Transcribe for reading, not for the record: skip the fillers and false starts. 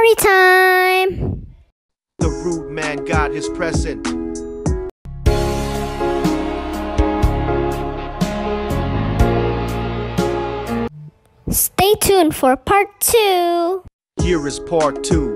Story time! The rude man got his present. Stay tuned for part 2. Here is part 2.